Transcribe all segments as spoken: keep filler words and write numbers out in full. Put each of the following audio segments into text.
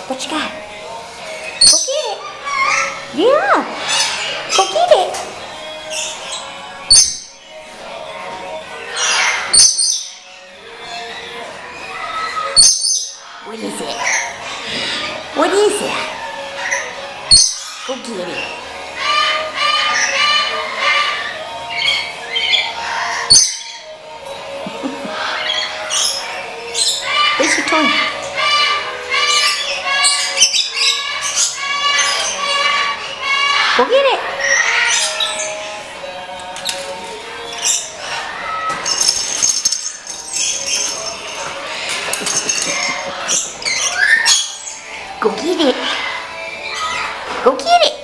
What you got? Go get it. Yeah. Go get it. What is it? What is it? Go get it. Where's your toy? Go get it. Go get it. Go get it.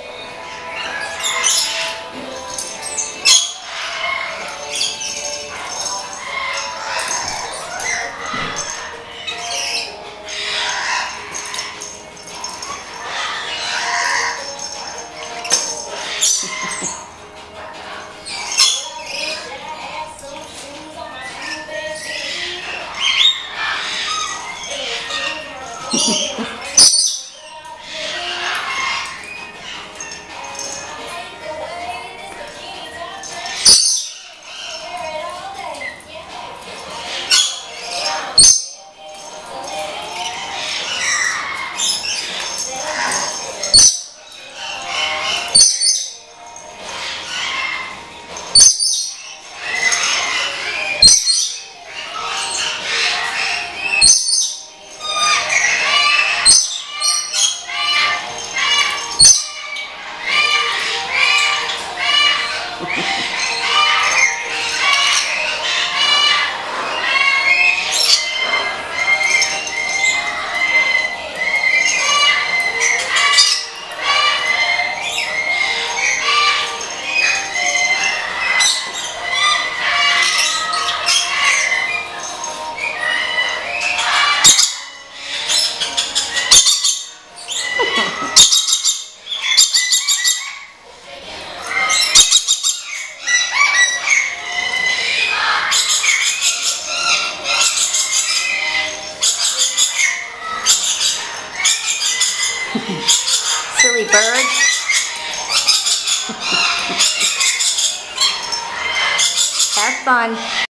Silly bird. Have fun.